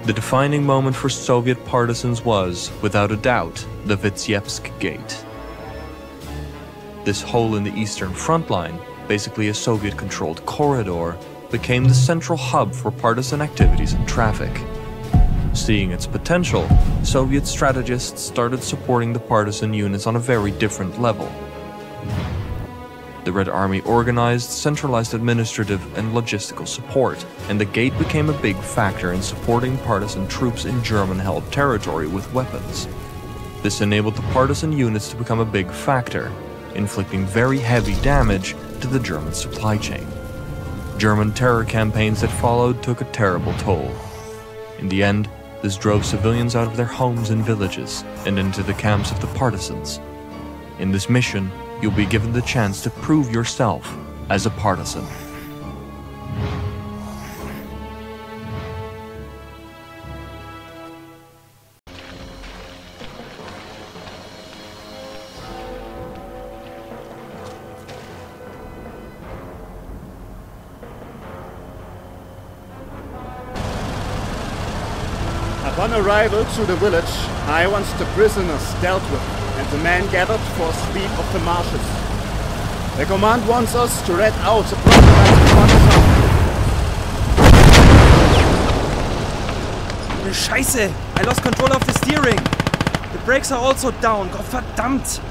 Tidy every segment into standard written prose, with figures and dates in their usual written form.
The defining moment for Soviet partisans was, without a doubt, the Vitebsk Gate. This hole in the Eastern Front line, basically a Soviet-controlled corridor, became the central hub for partisan activities and traffic. Seeing its potential, Soviet strategists started supporting the partisan units on a very different level. The Red Army organized centralized administrative and logistical support, and the gate became a big factor in supporting partisan troops in German-held territory with weapons. This enabled the partisan units to become a big factor, inflicting very heavy damage to the German supply chain. German terror campaigns that followed took a terrible toll. In the end, this drove civilians out of their homes and villages and into the camps of the partisans. In this mission, you'll be given the chance to prove yourself as a partisan. Upon arrival to the village, I want the prisoners dealt with and the men gathered for a sweep of the marshes. The command wants us to red out the Scheiße! I lost control of the steering! The brakes are also down, Gott verdammt!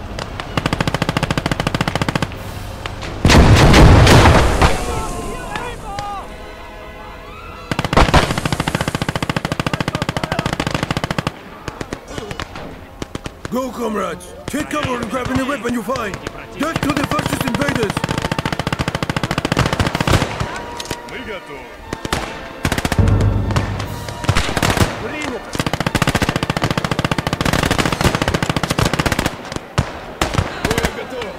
Go, comrades! Take cover and grab any weapon you find! Death to the fascist invaders! Мы готовы. Бой готов.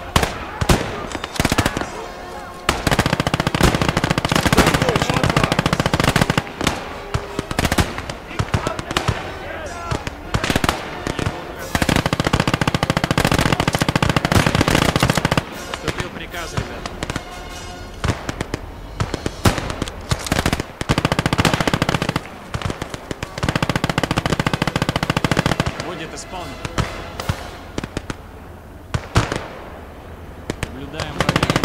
Будет исполнен. Наблюдаем проверку.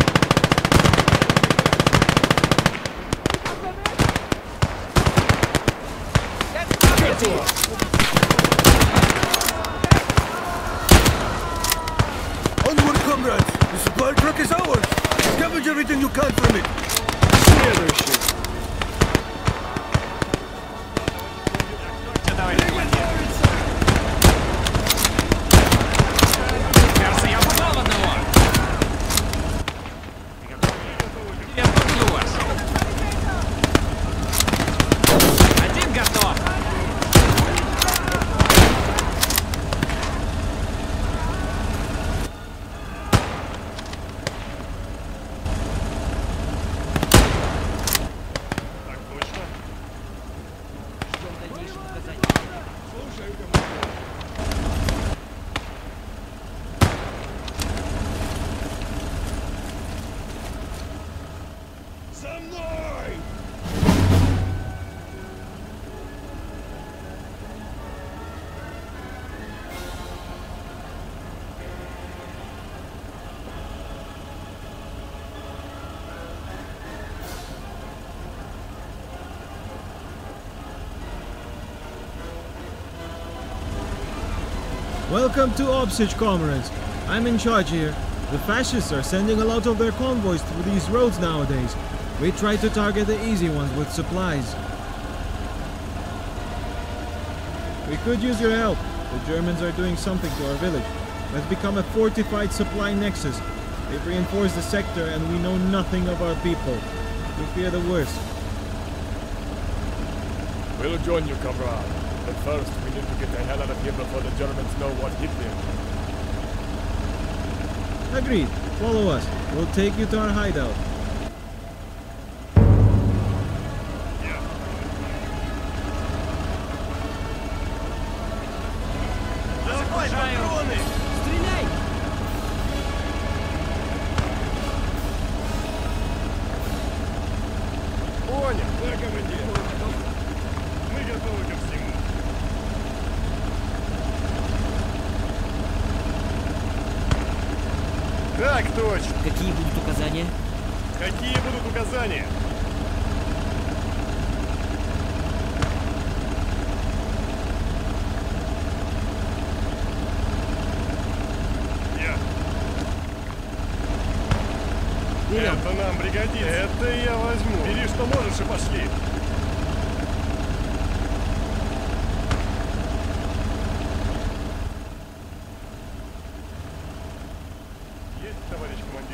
Onward, comrades! The supply truck is ours! Scavenge everything you can from it! Кажется, я попал в одного. Я побью вас. Один готов. Так точно. Ждем дальнейших указаний. Слушаю, командир. За мной! Welcome to Obsich, comrades. I'm in charge here. The fascists are sending a lot of their convoys through these roads nowadays. We try to target the easy ones with supplies. We could use your help. The Germans are doing something to our village. It's become a fortified supply nexus. They've reinforced the sector and we know nothing of our people. We fear the worst. We'll join you, comrade. But first, we need to get the hell out of here before the Germans know what hit them. Agreed. Follow us. We'll take you to our hideout. Стреляй! Понял, да, командир. Мы готовы ко всему. Так точно. Какие будут указания? Какие будут указания? Я. Берем. Это нам пригодится. Это я возьму. Бери, что можешь, и пошли. Есть, товарищ командир.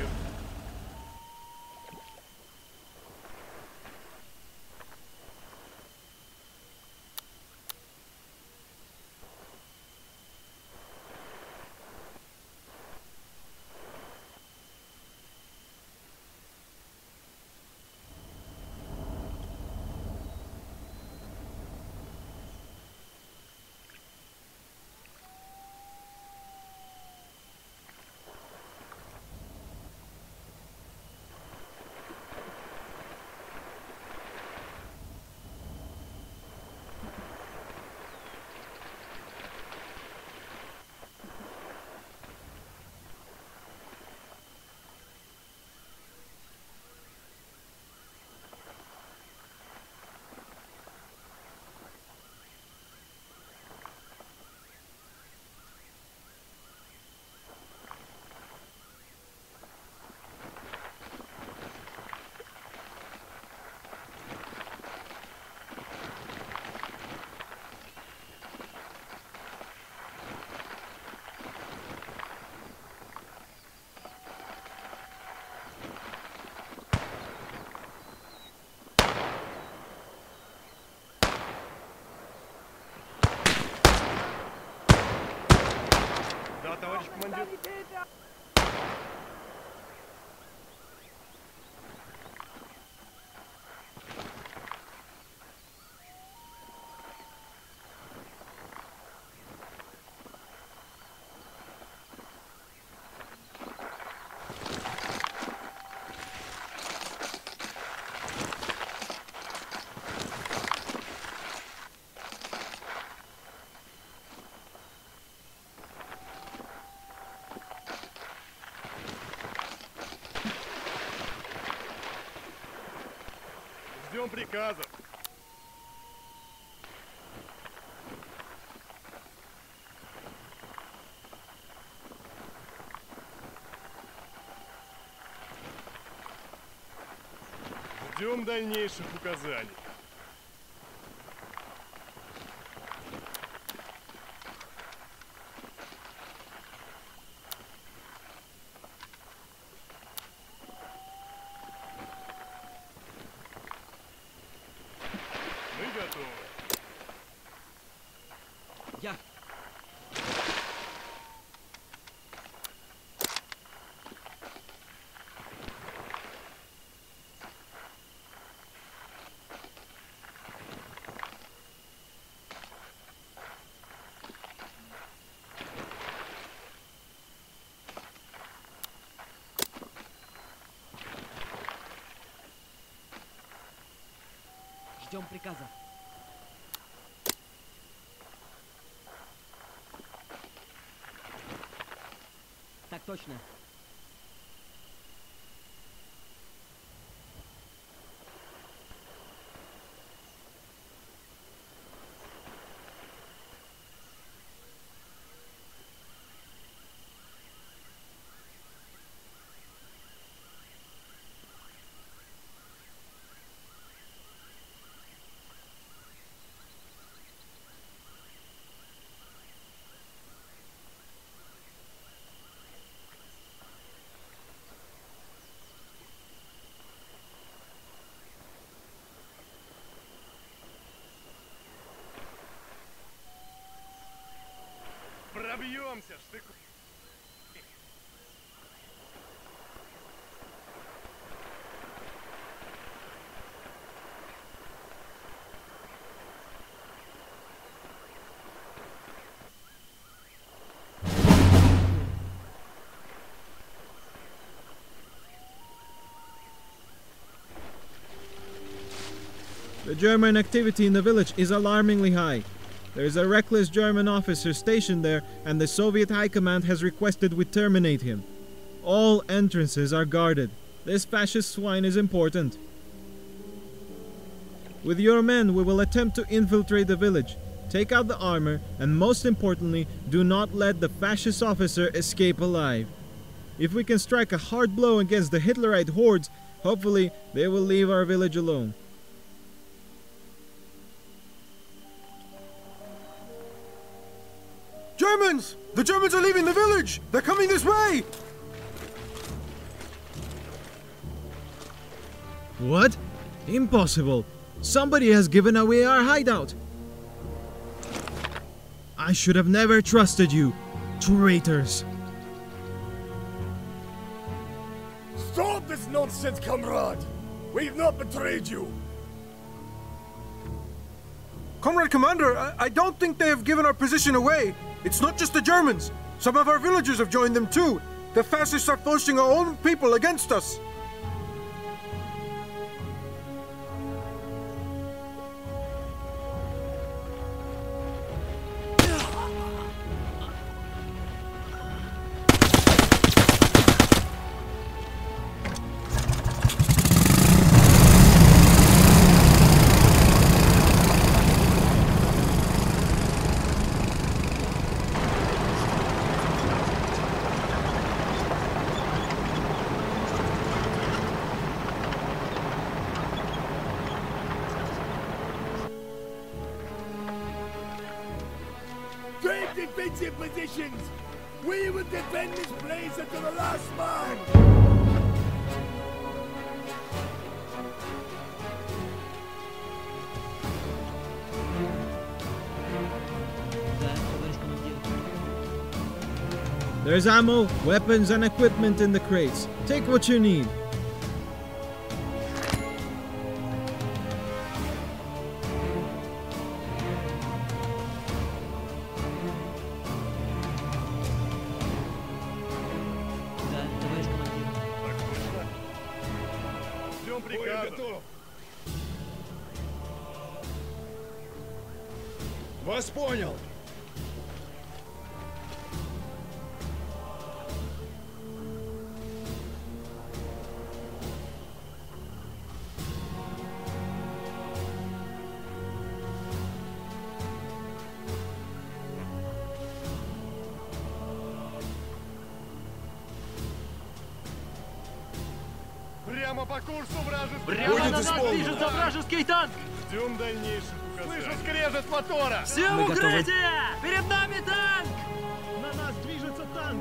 Да, товарищ командир. Ждем приказов. Ждем дальнейших указаний. Мы готовы. Я. Ждем приказа. Так точно. Пробьемся, штыку. The German activity in the village is alarmingly high. There is a reckless German officer stationed there, and the Soviet High Command has requested we terminate him. All entrances are guarded. This fascist swine is important. With your men, we will attempt to infiltrate the village. Take out the armor, and most importantly, do not let the fascist officer escape alive. If we can strike a hard blow against the Hitlerite hordes, hopefully they will leave our village alone. Germans! The Germans are leaving the village! They're coming this way! What? Impossible! Somebody has given away our hideout! I should have never trusted you, traitors! Stop this nonsense, comrade! We've not betrayed you! Comrade Commander, I don't think they have given our position away. It's not just the Germans. Some of our villagers have joined them too. The fascists are forcing our own people against us. Take defensive positions! We will defend this place until the last man! Да, товарищ командир. There's ammo, weapons, and equipment in the crates. Take what you need. Да, товарищ командир. Ждем приказа. Вас понял. Прямо по курсу вражеский! Прямо на нас движется вражеский танк! Ждем дальнейших указаний. Слышу скрежет мотора! Все в Мы готовы. укрытие! Перед нами танк! На нас движется танк!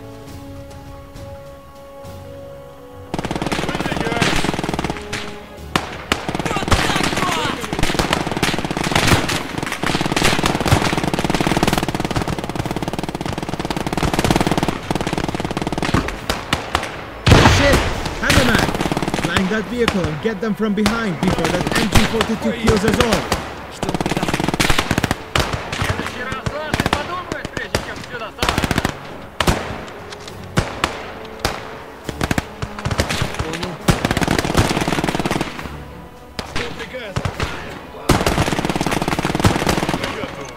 Shit! Hammerman! Flank that vehicle and get them from behind before that MG-42 kills us all! Ждем приказа. Следующий раз дважды подумают, прежде чем сюда соваться. Понял. Ждем приказа. Готов.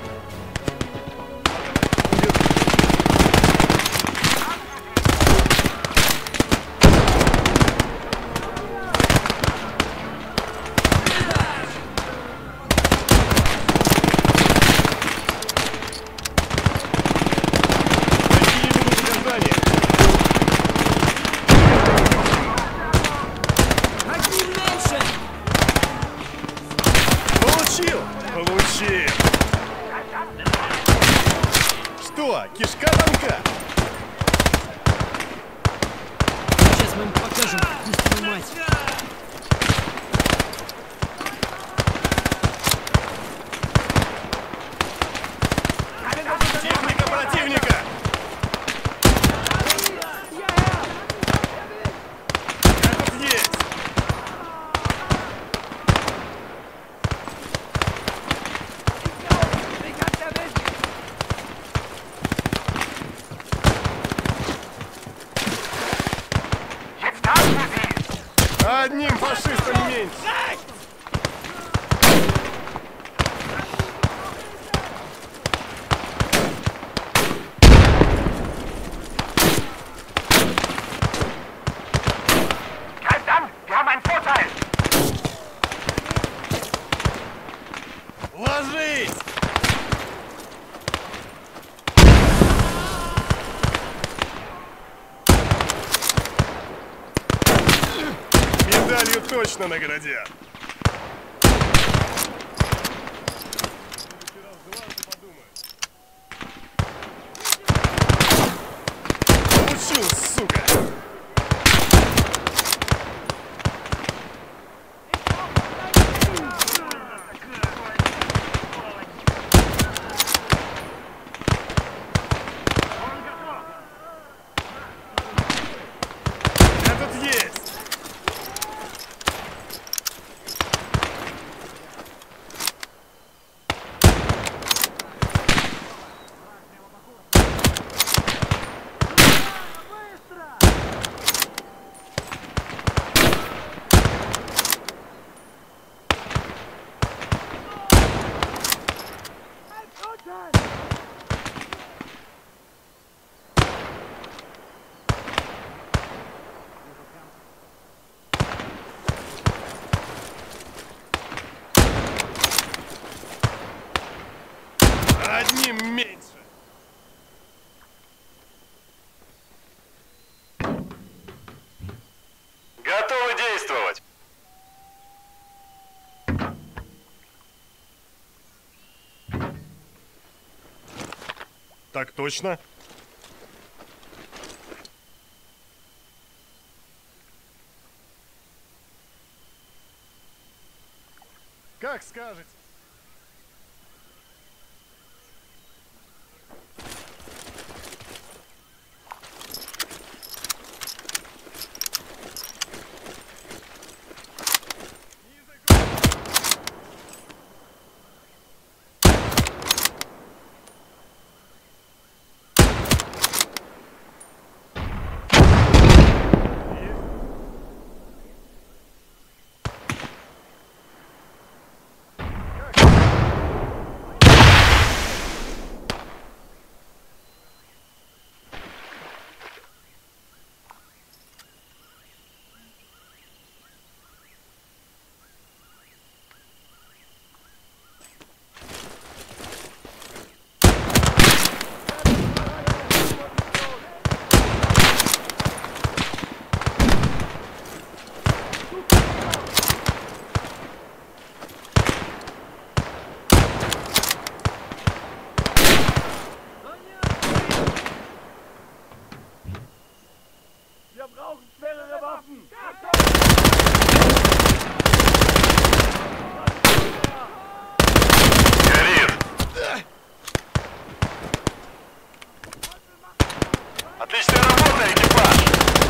Какие будут указания? Один меньше! Получил! Получил! Что, кишка танка? Сейчас мы им покажем, истинную мать. Техника противника! Этот есть! точно наградят. Получил, сука! Я тут есть! Одним меньше. Готовы действовать. Так точно. Как скажете. Отличная работа, экипаж!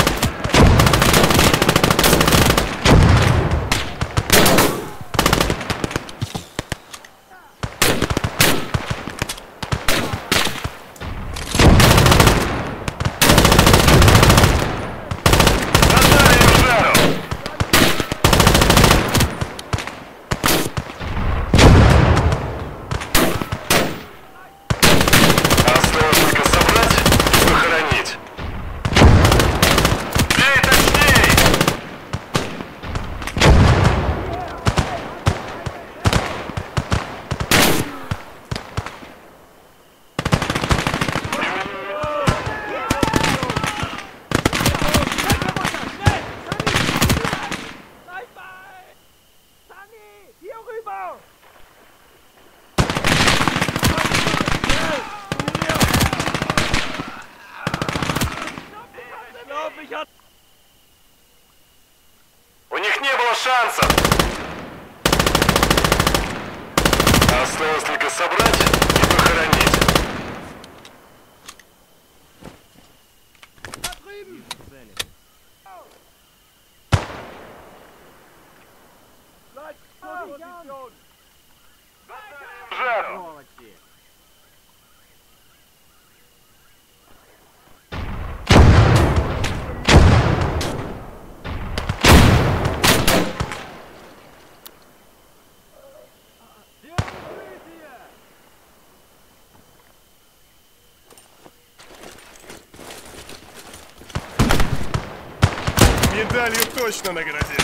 У них не было шансов. Осталось только собрать и похоронить. Жару! Медалью точно наградят.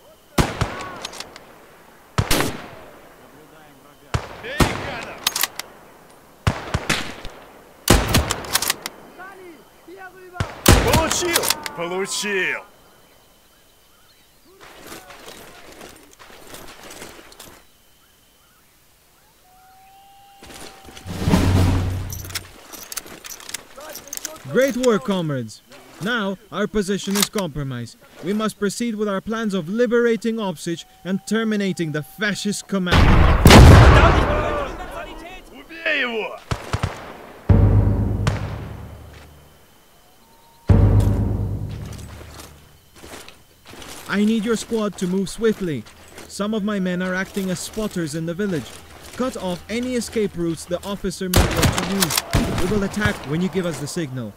Эй, гадов! Получил? Получил. Great work, comrades. Now, our position is compromised. We must proceed with our plans of liberating Opsich and terminating the fascist commanding officer. Убей его! I need your squad to move swiftly. Some of my men are acting as spotters in the village. Cut off any escape routes the officer may want to use. We will attack when you give us the signal.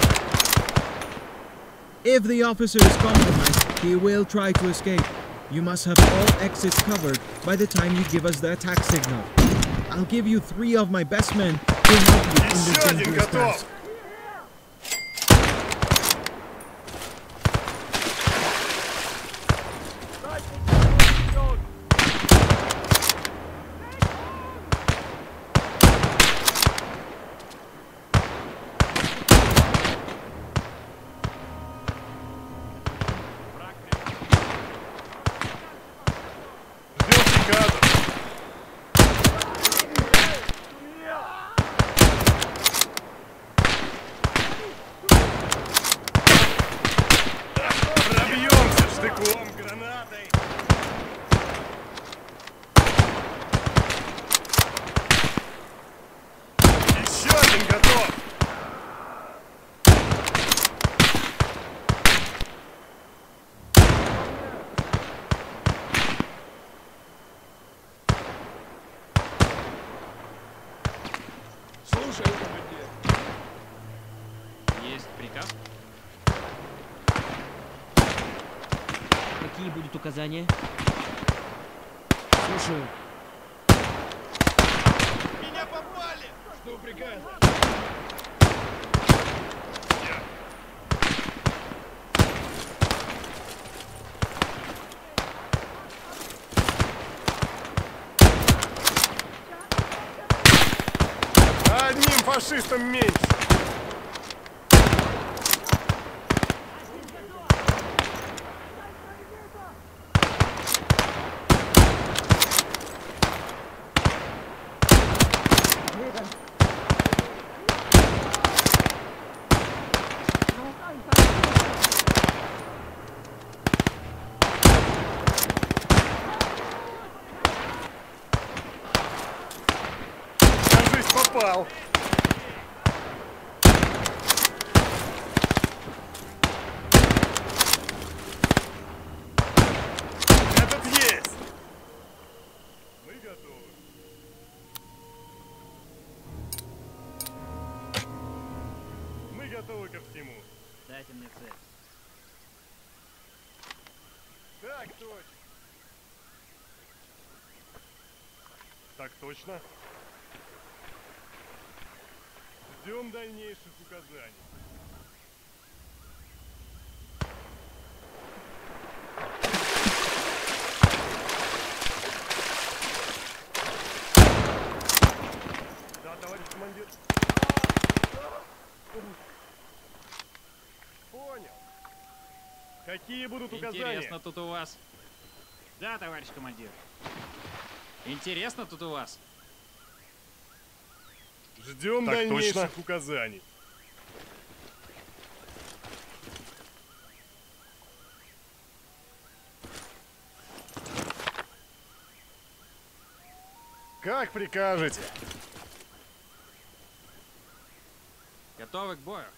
If the officer is compromised, he will try to escape. You must have all exits covered by the time you give us the attack signal. I'll give you 3 of my best men to help you in this Еще один dangerous готов! task. Ждем приказа. Пробьемся штыком, гранатой. Еще один готов. Слушай, есть приказ? Какие будут указания? Слушаю. Меня попали! Что приказ? Одним фашистом меньше. Кажись, попал. Этот есть. Мы готовы. Мы готовы ко всему. Дайте мне цель. Так точно. Так точно. Ждем дальнейших указаний. Да, товарищ командир. Понял. Какие будут указания? Интересно тут у вас. Да, товарищ командир. Интересно тут у вас. Ждем дальнейших указаний. Как прикажете? Готовы к бою?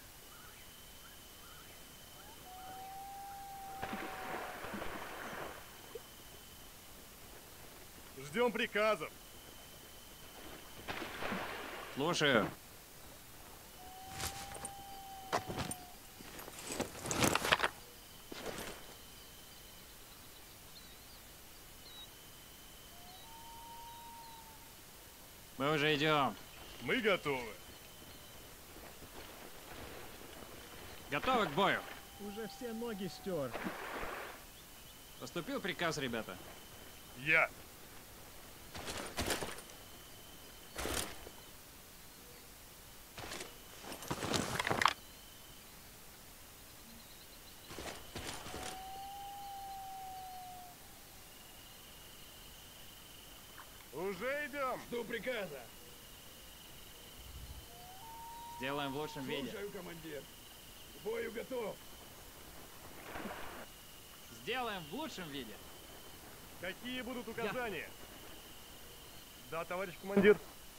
Ждем приказов. Слушаю. Мы уже идем. Мы готовы. Готовы к бою? Уже все ноги стер. Поступил приказ, ребята. Я. приказа? Сделаем в лучшем виде. Слушаю, командир. К бою готов. Сделаем в лучшем виде. Какие будут указания? Да, товарищ командир.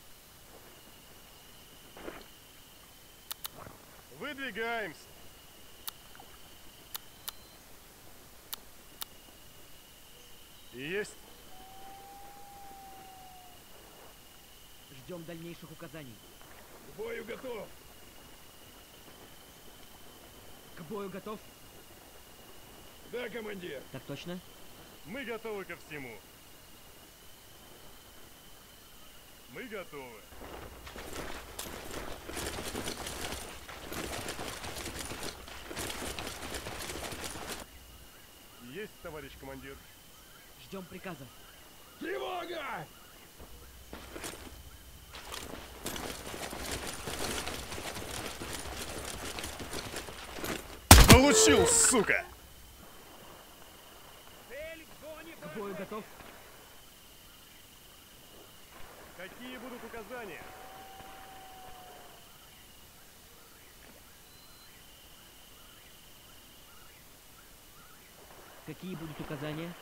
Выдвигаемся. Есть. Ждем дальнейших указаний. К бою готов. К бою готов? Да, командир. Так точно? Мы готовы ко всему. Мы готовы. Есть, товарищ командир. Ждем приказа. Тревога! Получил, сука! К бою готов? Какие будут указания? Какие будут указания?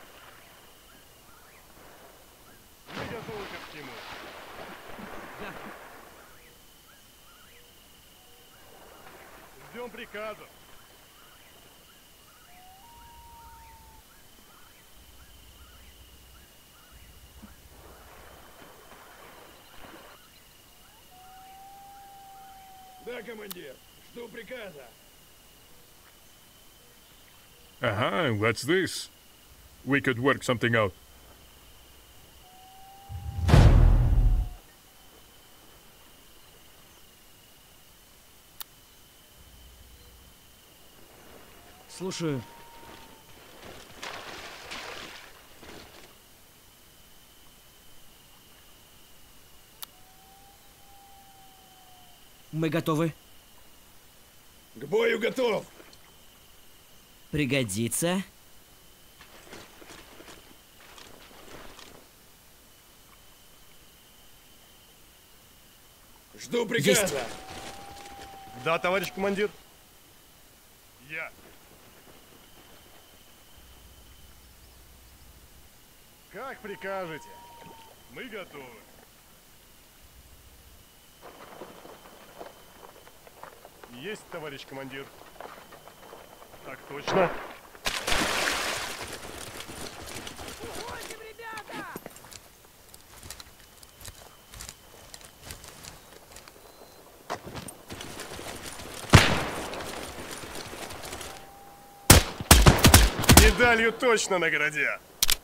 Мы готовы ко всему. Да. Ждем приказов. Да, командир. Жду приказа. What's this? We could work something out. Слушаю. Мы готовы. К бою готов. Пригодится. Жду приказа. Есть. Да, товарищ командир. Я. Как прикажете. Мы готовы. Есть, товарищ командир. Так точно. Медалью точно наградят.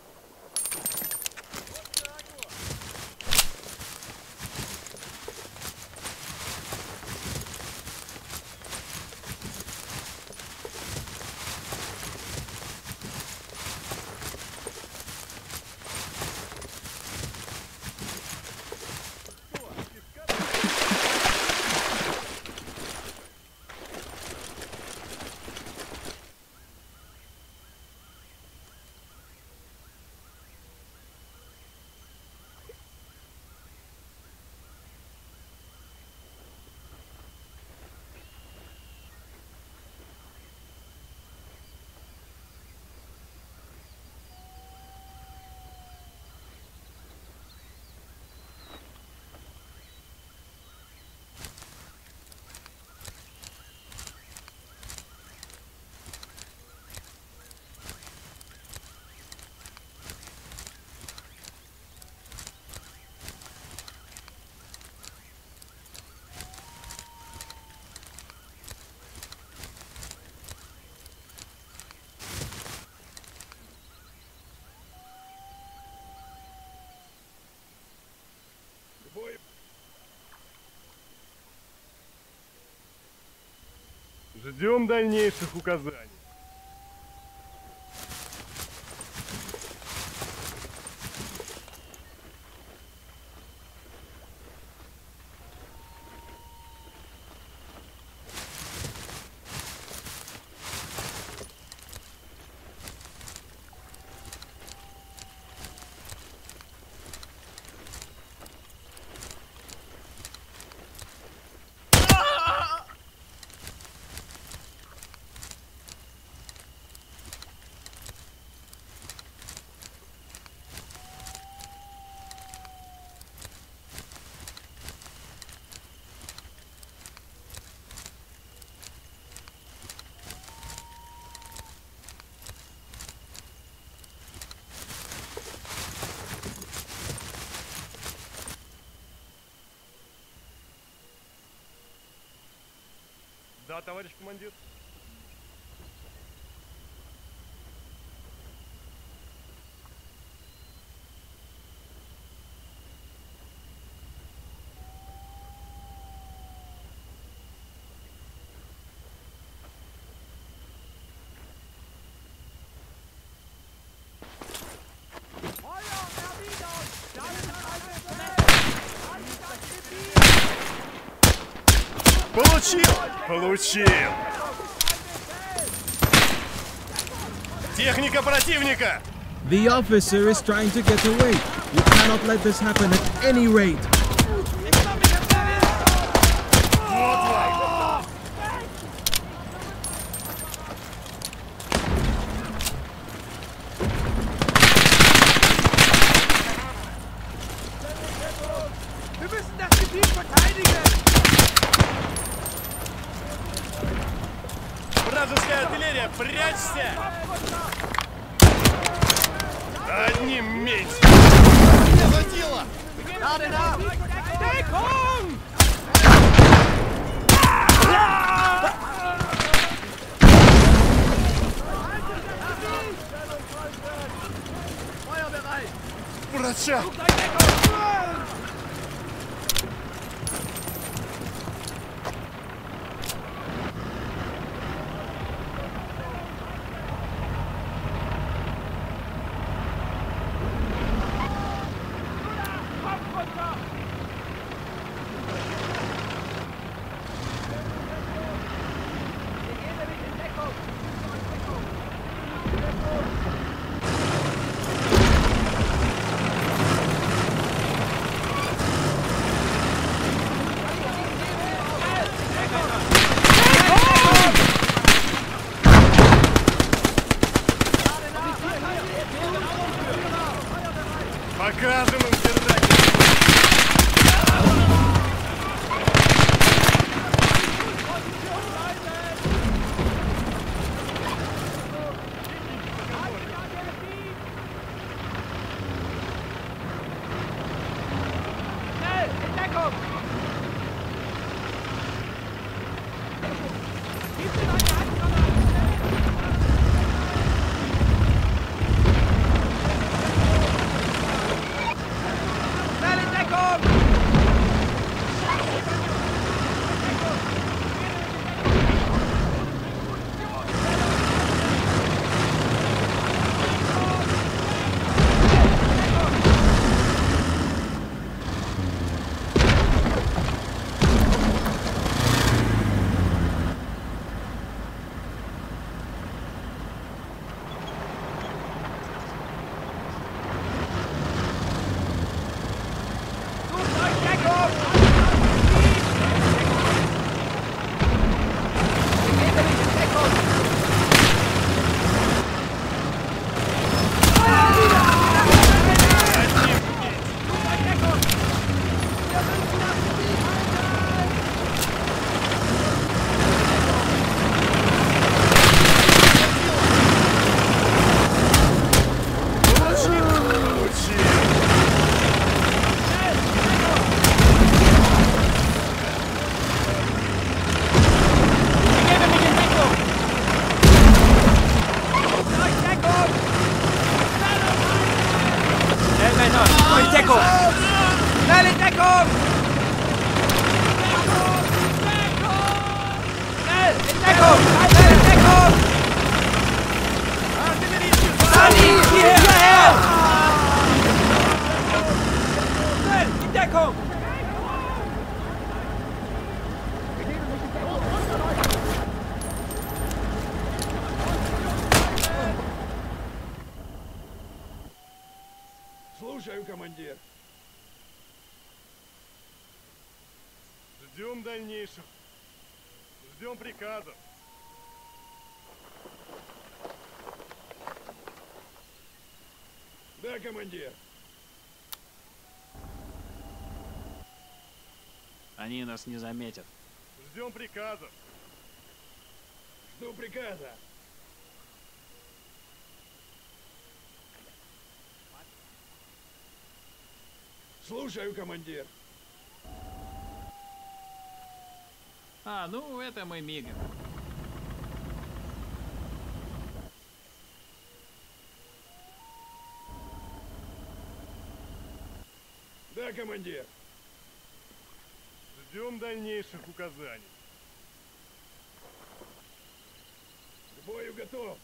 Ждем дальнейших указаний. Да, товарищ командир. Получил! Получил! Техника противника! The officer is trying to get away. We cannot let this happen at any rate. Wir müssen das Gebiet verteidigen! Вражеская артиллерия, прячься! Одним меньше! Захватило! Deckung! Врача! Покажем им передачу! Deckung! Schnell in Deckung! Schnell in Deckung! Schnell in Deckung! Sali, hierher! Schnell in Deckung! Слушаю, командир. Ждем дальнейших. Ждем приказов. Да, командир. Они нас не заметят. Ждем приказов. Жду приказа. Слушаю, командир. А, ну это мы мигом. Да, командир. Ждем дальнейших указаний. К бою готов.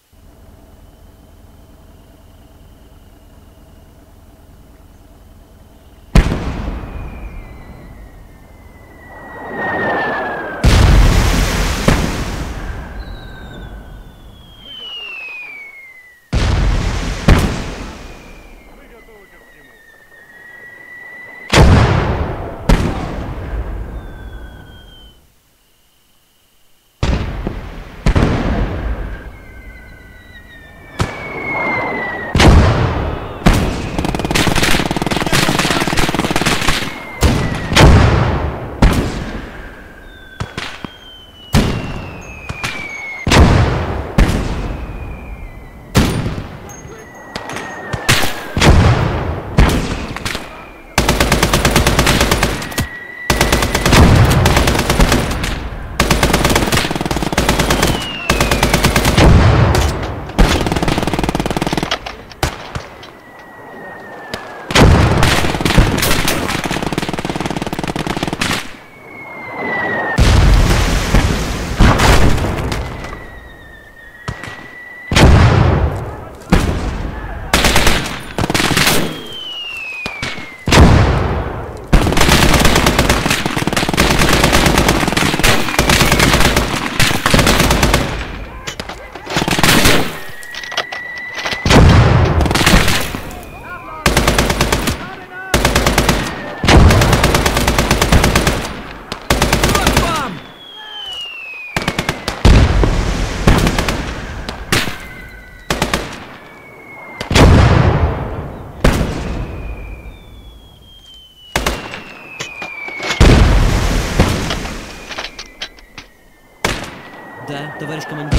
Да, товарищ командир.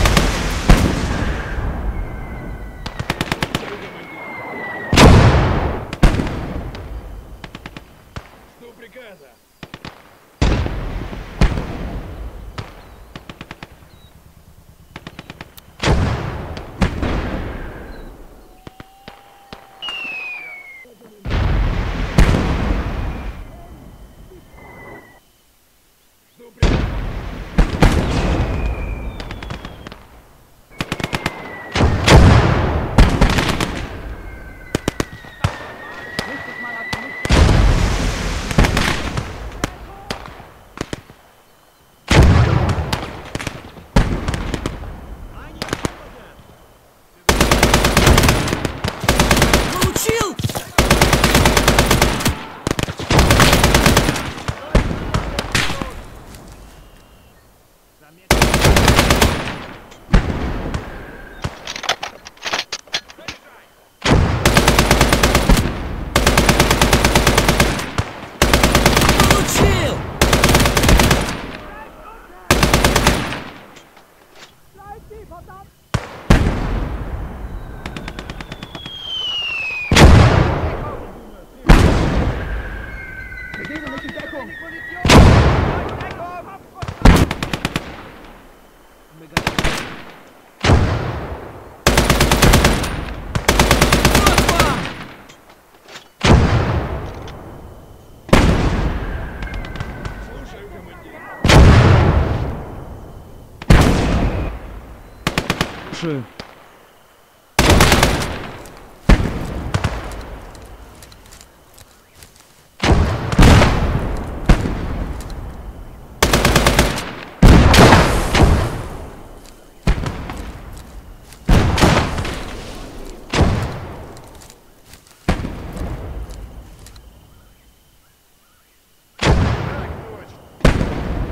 Жду приказа. Жду приказа. Получил! Получил! Слушаю, командир. Слушаю. Так точно.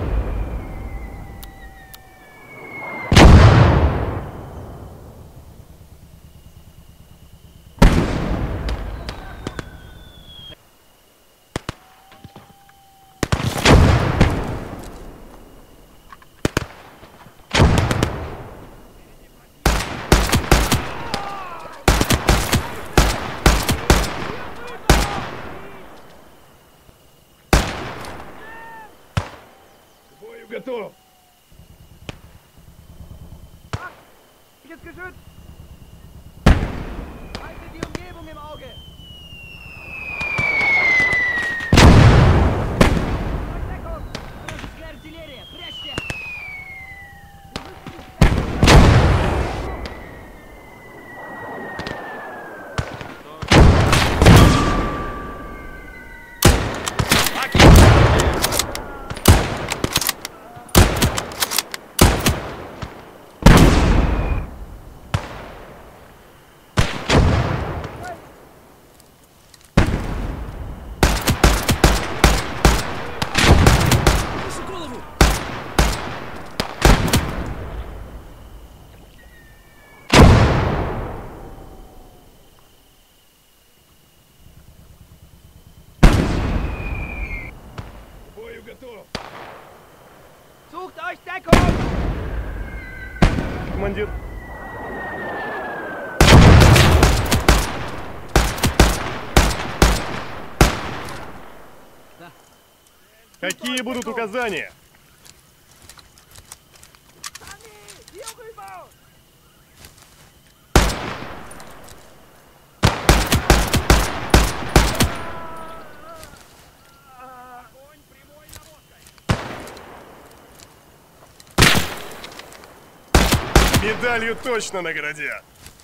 готов. Jetzt geschützt! Halte die Umgebung im Auge! Deckung! Российская артиллерия! Прячьте! Готов. Sucht euch Deckung! Командир. Да. Какие будут указания? Медалью точно наградят.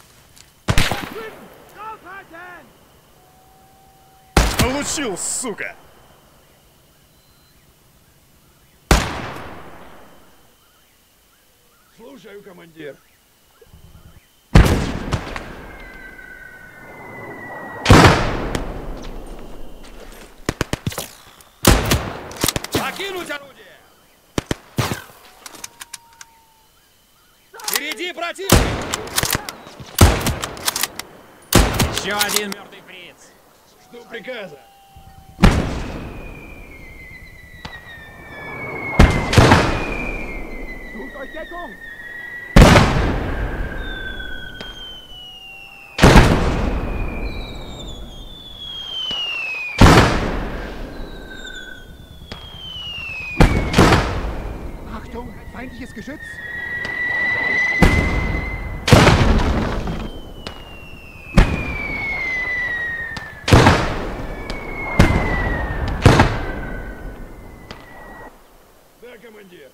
Получил, сука! Слушаю, командир. Покинуть орудие! Впереди противник! Еще один мертвый фриц. Жду приказа. Sucht euch Deckung! Achtung, feindliches Geschütz! Да, командир.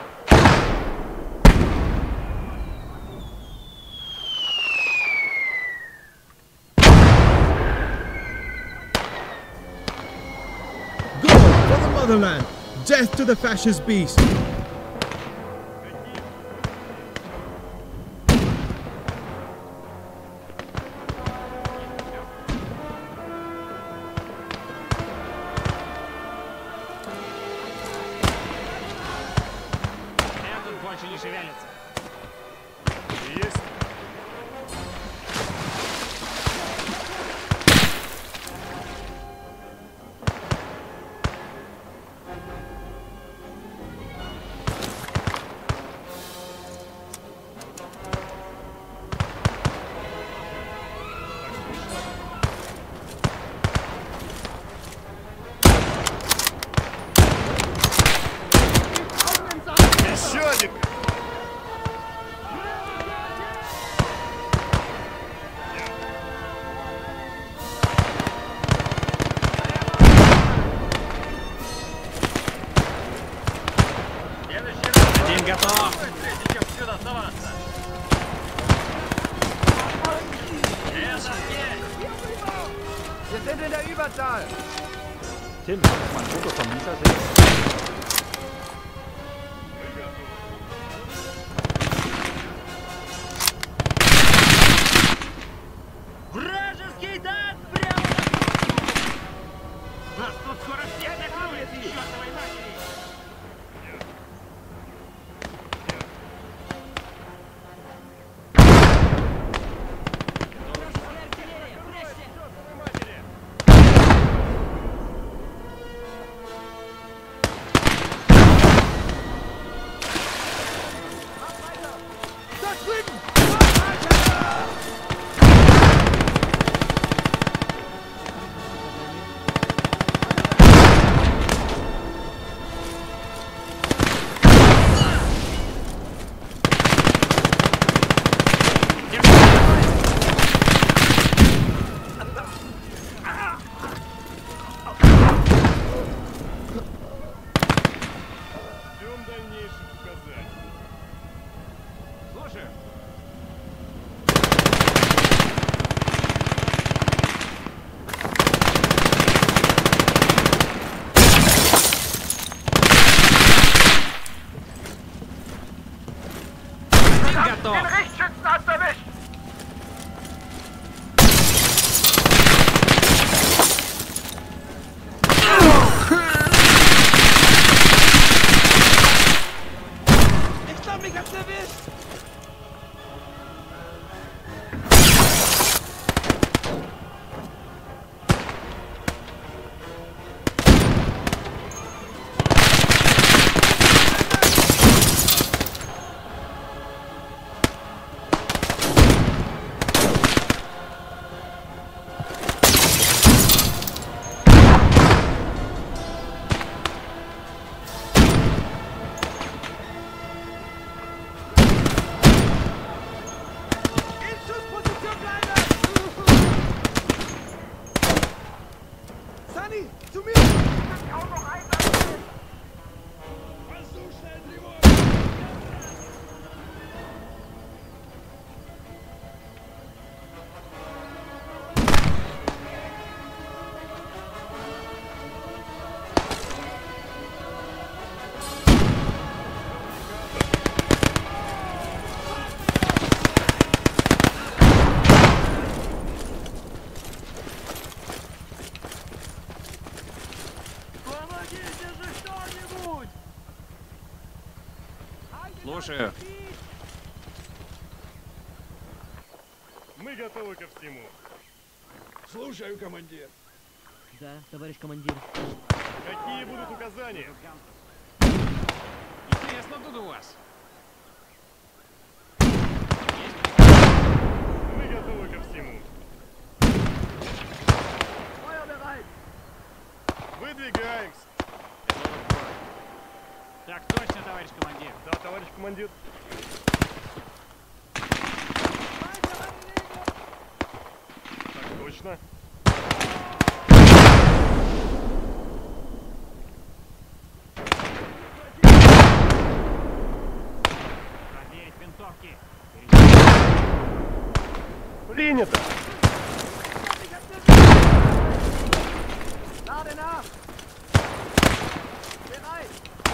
Go for the motherland! Death to the fascist beast! Этот больше не шевелится. Есть. Еще один! Один готов. Wir sind in der Überzahl! Tim, mach mal ein Foto von Lisa sehen. Вражеский танк прямо! Нас тут скоро всех накроет, чертовой матери! дальнейших указаний. Слушаю. Готов. Den Richtschützen hast erwischt! Ich glaub, mich hat's erwischt! Zu mir! Kaum noch ein! Versuch schnell Trevor! Слушаю. Мы готовы ко всему. Слушаю, командир. Да, товарищ командир. Какие будут указания? Интересно тут у вас. Мы готовы ко всему. Feuerbereit! Выдвигаемся. Так точно, товарищ командир. Да, товарищ командир. Так точно. Проверить винтовки. Принято. Lade nach! Bereit!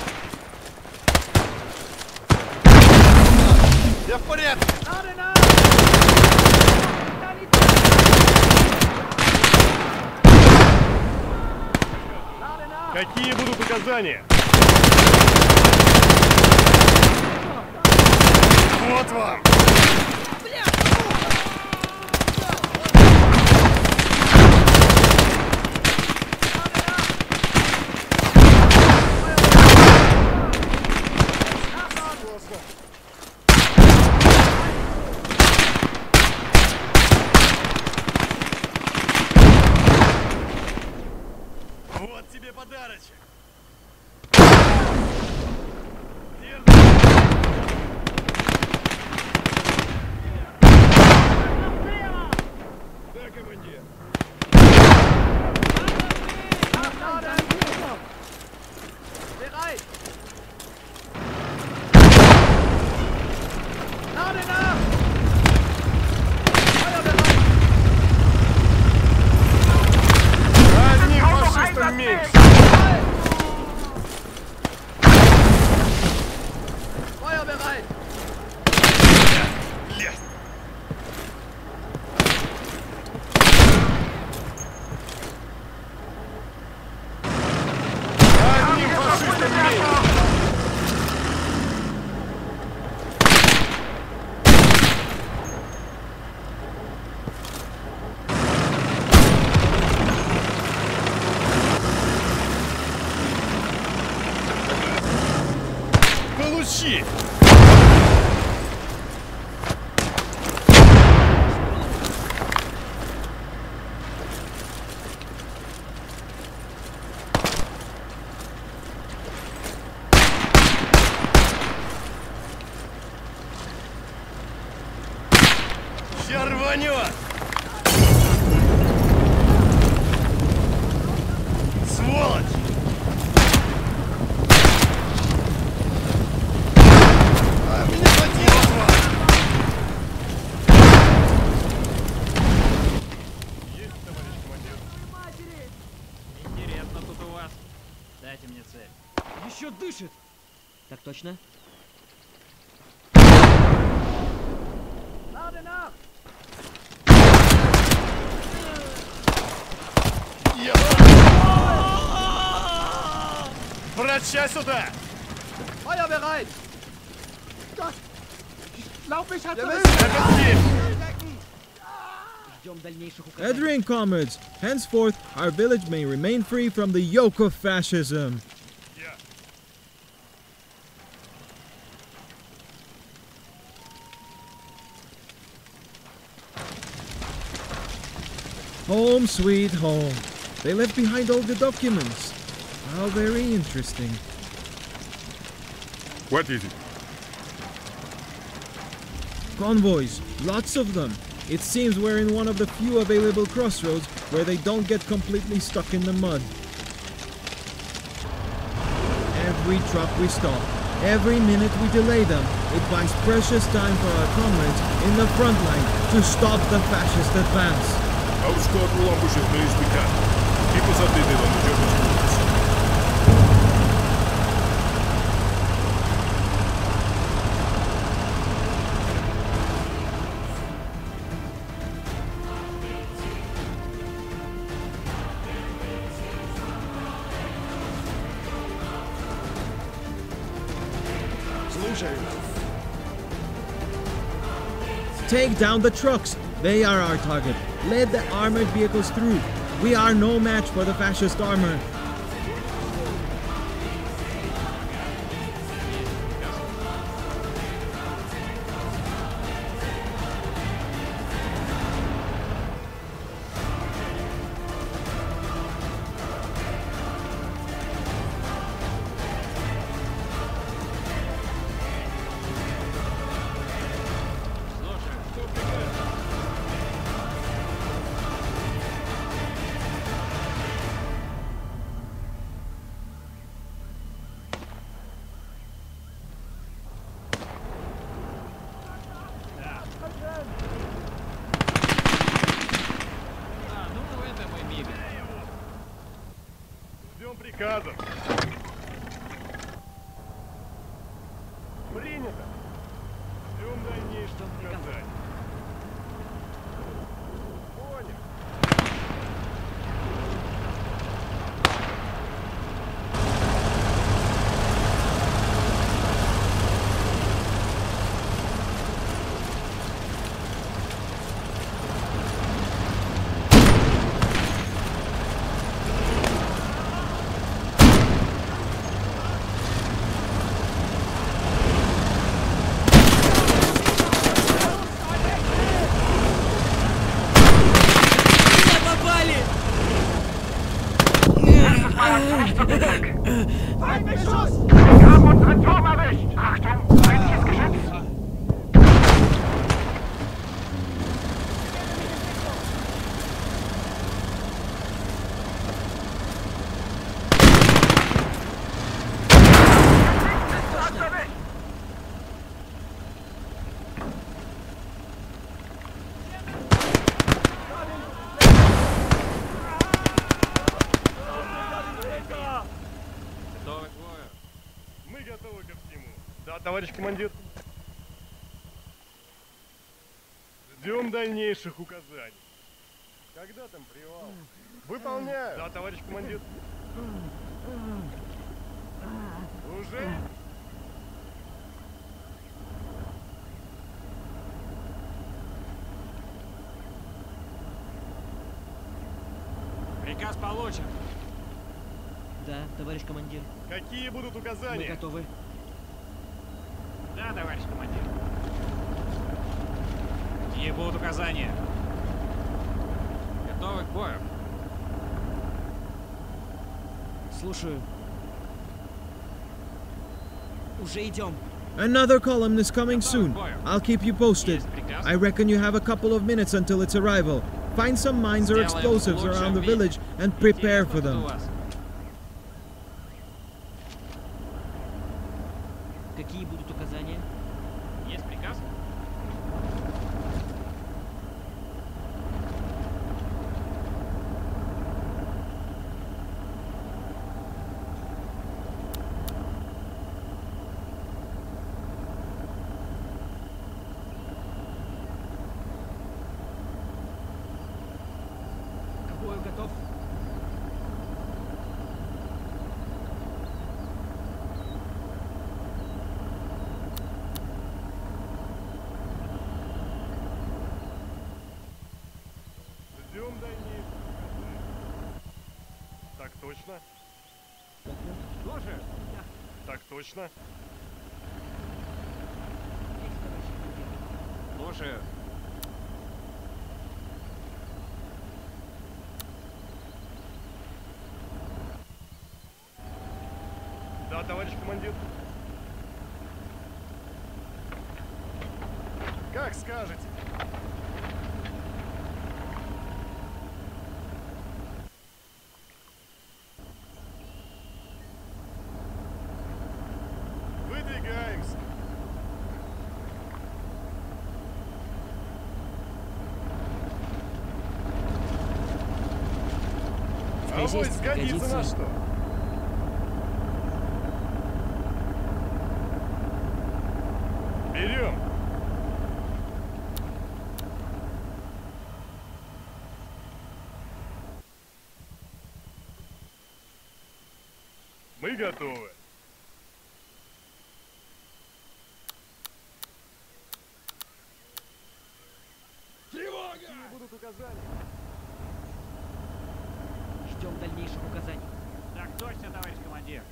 Я в порядке. Lade nach! Lade nach! Какие будут указания? Вот вам. Вот тебе подарочек. Да, командир. Bereit! Lade nach! Feuerbereit! Одним фашистом меньше. Feuerbereit! Одним фашистом меньше. Получи! Ща рванет! Сволочь! Так точно? Lade nach! Прощай сюда! Feuer bereit! Gott! Ich glaube, ich hatte... Ждем дальнейших указаний. Adrian comrades, henceforth our village may remain free from the yoke of fascism. Home sweet home. They left behind all the documents. How very interesting. What is it? Convoys, lots of them. It seems we're in one of the few available crossroads where they don't get completely stuck in the mud. Every truck we stop, every minute we delay them, it buys precious time for our comrades in the front line to stop the fascist advance. Our squad will ambush as many as we can. Keep us updated on the German movements. Take down the trucks. They are our target. Let the armored vehicles through. We are no match for the fascist armor. Ждем приказов. Принято. Ждем дальнейших указаний. Понял. Feindbeschuss! Wir haben unseren Turm erwischt! Achtung, feindliches Geschütz! Мы готовы ко всему. Да, товарищ командир. Ждем дальнейших указаний. Когда там привал? Выполняю. Да, товарищ командир. Уже? Приказ получен. Да, товарищ командир. Какие будут указания? Мы готовы. Да, товарищ командир. Какие будут указания? Готовы к бою. Слушаю. Уже идем. Another column is coming soon. I'll keep you posted. I reckon you have a couple of minutes until its arrival. Find some mines or explosives around the village and prepare for them. Какие будут указания? Есть приказ? точно. Слушаю. Так точно. Слушаю. Да, товарищ командир. Как скажете. Выдвигаемся. Авось сгодится на что. Берем. Мы готовы. Тревога! Какие будут указания? Ждем дальнейших указаний. Так точно, товарищ командир.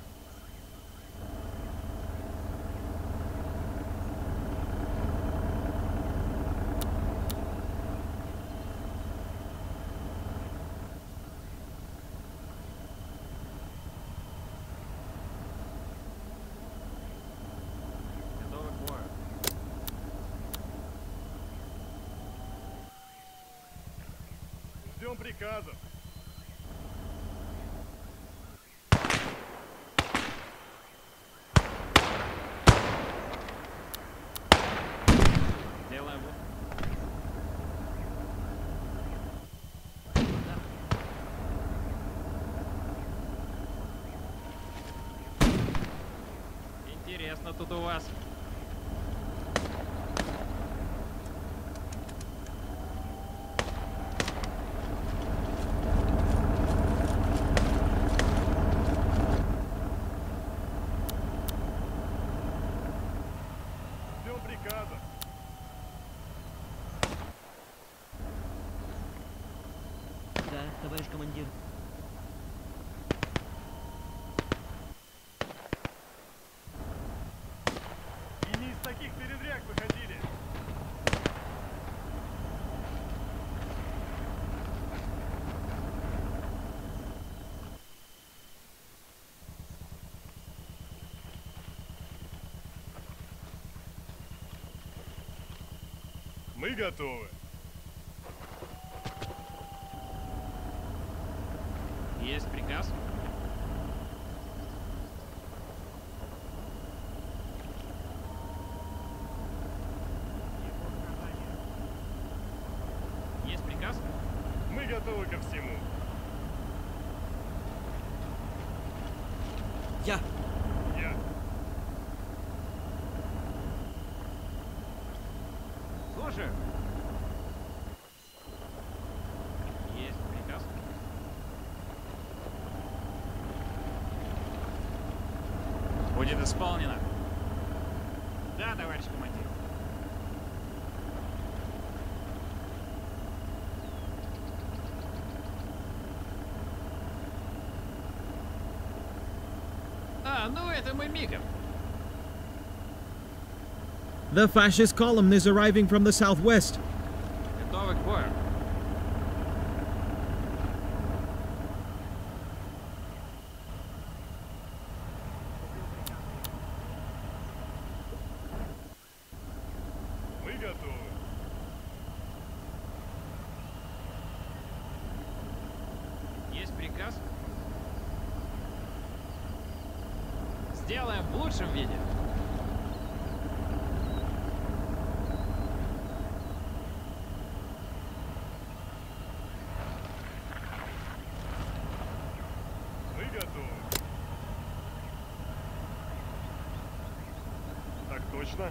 Готовы к бою. Ждем приказов. Делаем. Интересно тут у вас. Ждем приказов. Да, товарищ командир. И не из таких передряг выходили. Мы готовы. Есть приказ. Есть приказ. Мы готовы ко всему. Я. Я. Слушаю. Есть приказ. Будет исполнено. Да, товарищ командир. А, ну это мы мигом. The fascist column is arriving from the southwest. Готовы к бою. Мы готовы. Есть приказ. Сделаем в лучшем виде. Мы готовы. Так точно.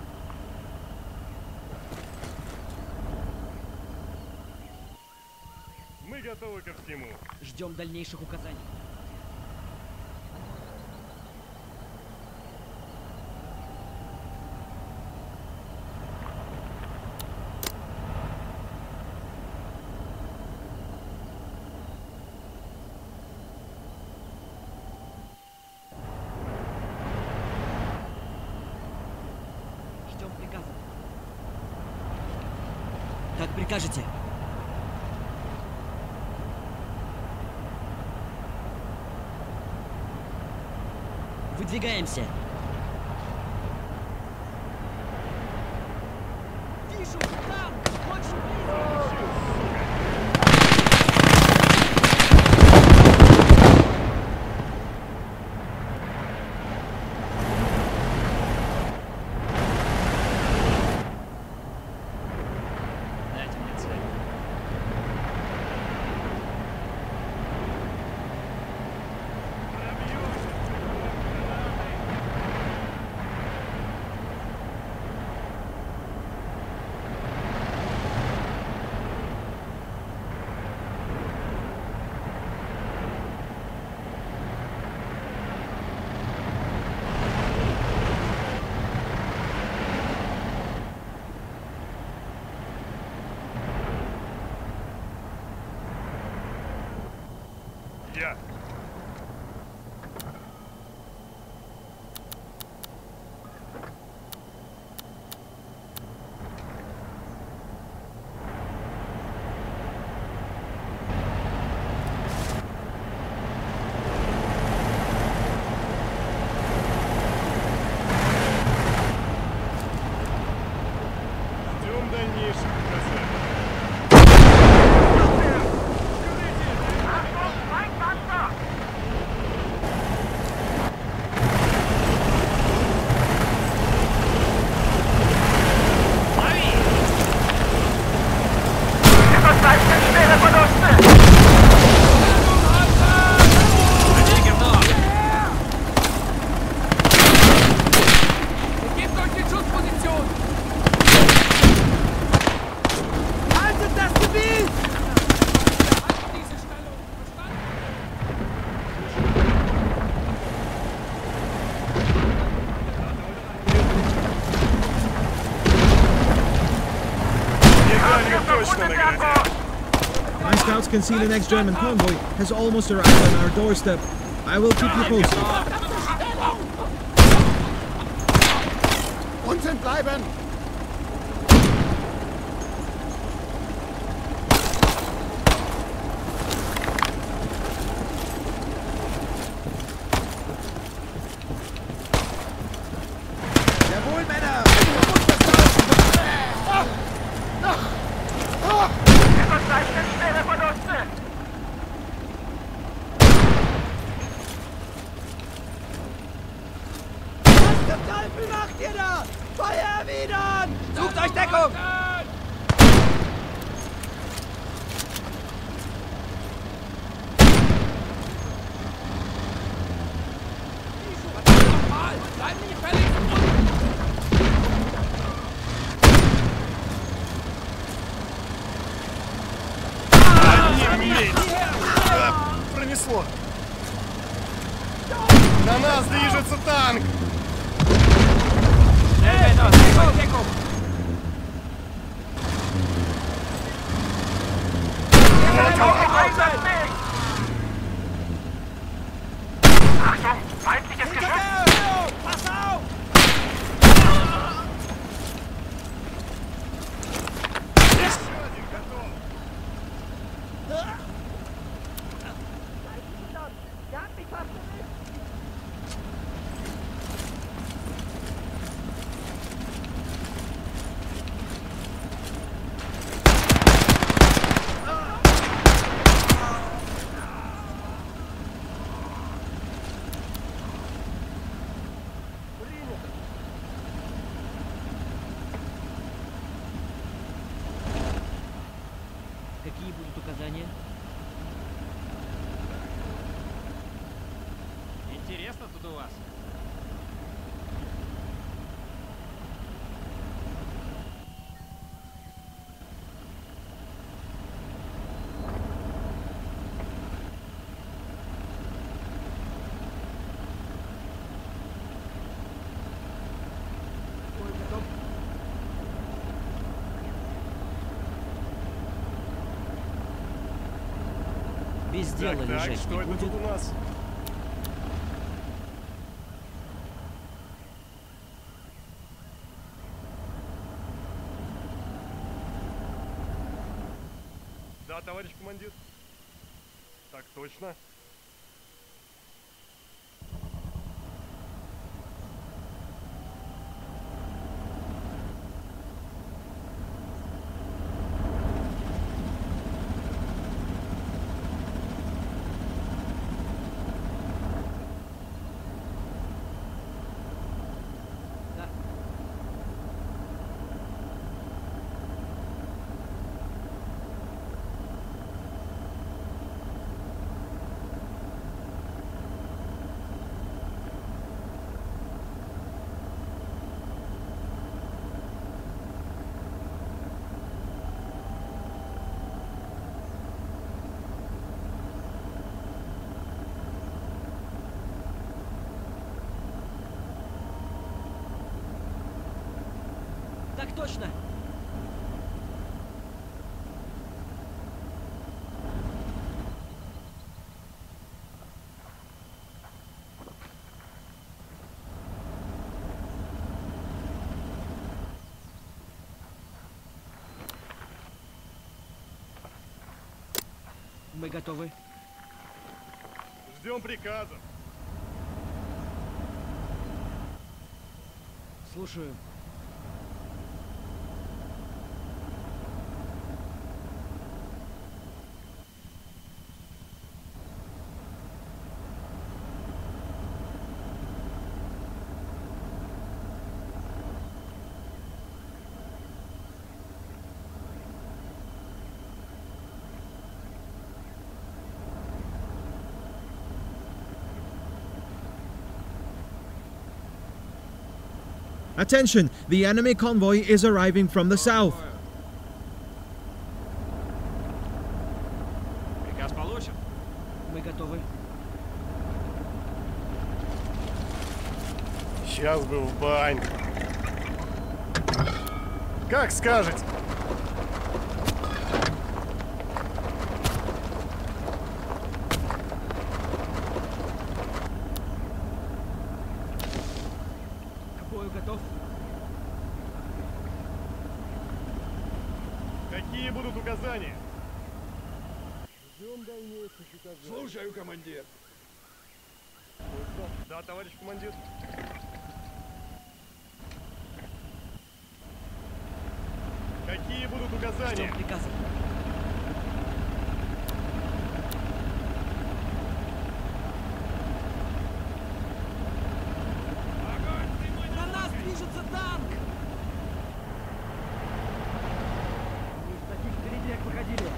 Мы готовы ко всему. Ждем дальнейших указаний. Как прикажете. Выдвигаемся. Вижу, там! Очень близко! Дайте мне цель. Я. Ждем дальнейших указаний. Haltet das Gebiet! Точно наградят. My scouts can see the next German convoy has almost arrived on our doorstep. I will keep you posted. Unten bleiben! Jawohl, Männer! Verzeichnet schwere Verluste! Was zum Teufel macht ihr da? Feuer erwidern! Sucht euch Deckung! Пронесло. На нас движется танк. Achtung! Feindliches Geschütz! Pass auf! Еще один готов. Какие будут указания? Интересно тут у вас. Без дела Так, лежать что не это будет. тут у нас? Да, товарищ командир. Так точно. Так точно! Мы готовы. Ждем приказа. Слушаю. Attention! The enemy convoy is arriving from the south. Приказ получен. Мы готовы. Сейчас бы в баньку. Как скажете. Готов. Какие будут указания? Ждем дальнейших указаний. Слушаю, командир. Да, товарищ командир. Какие будут указания? Ждем приказа. Движется танк! Из таких впереди, как выходили.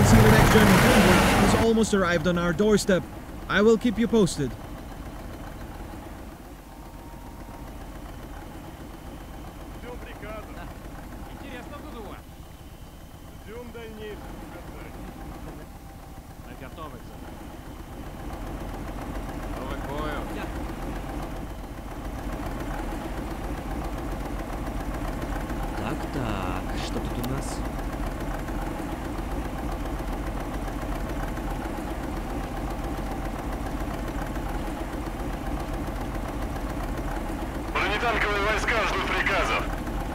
can see the next German convoy has almost arrived on our doorstep. I will keep you posted. Интересно, Дудува. Ждем дальнейших указаний. Мы готовы к заданию. Готовы к бою. Так, что тут у нас? Бронетанковые войска ждут приказов.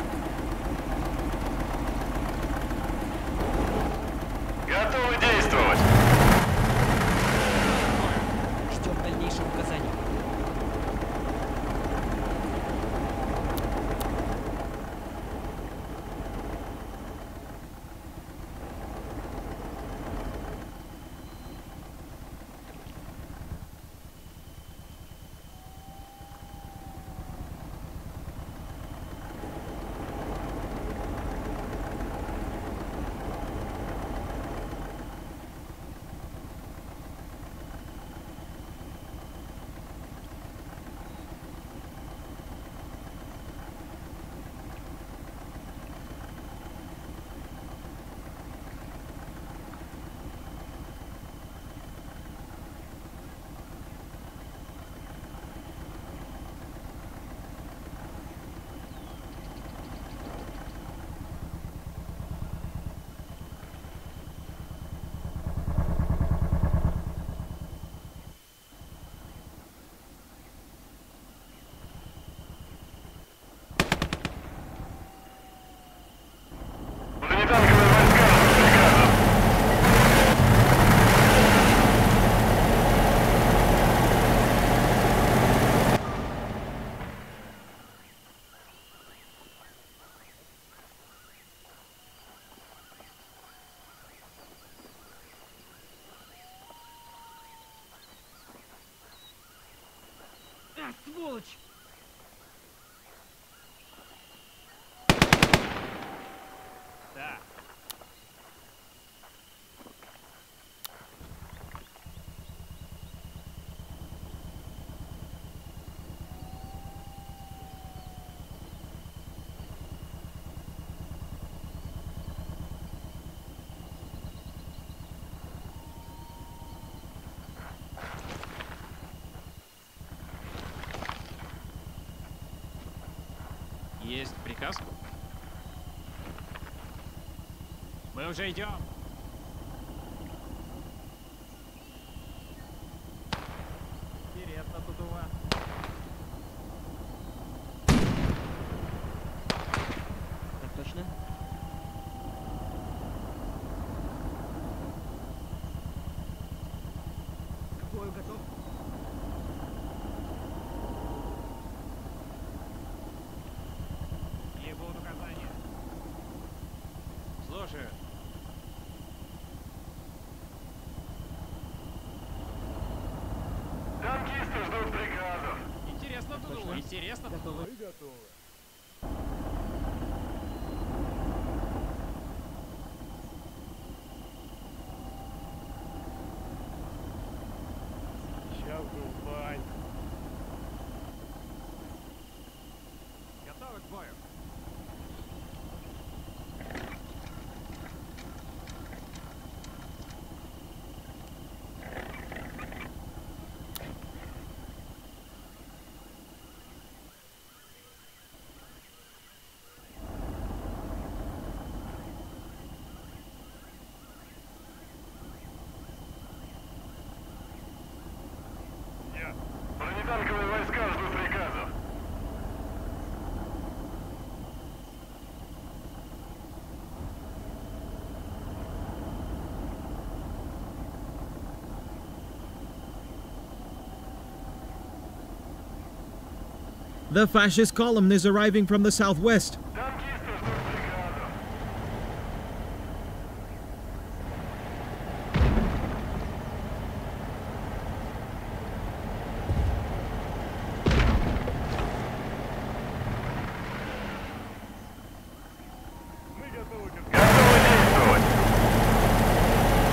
Готовы действовать. Ждем дальнейших указаний. Бронетанковые войска ждут приказов. Сволочь! Да. Есть приказ? Мы уже идем. Интересно, Дудува. Так точно? К бою готов? Ей будут указания. Слушаю. Танкисты ждут приказов. Интересно, Дудува. Интересно, Дудува. Мы готовы. Сейчас был бань. Готовы к бою. Бронетанковые войска ждут приказов. The fascist column is arriving from the southwest. Танкисты ждут приказов. Мы готовы к Готовы действовать.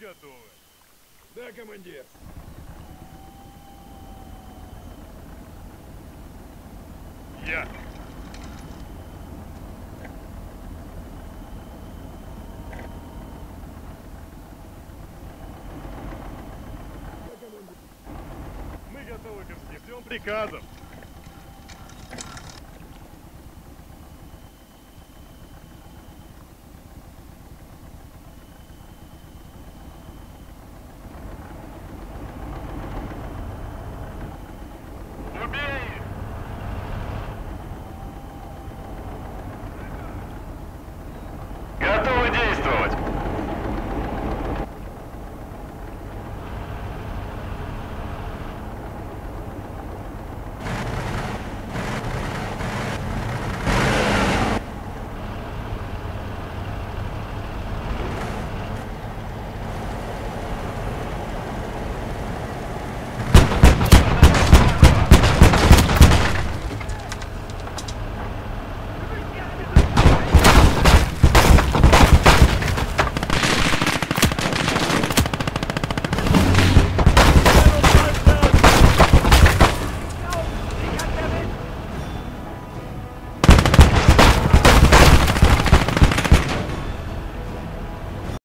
готовы. Да, командир. Я. Мы готовы ко всем приказам.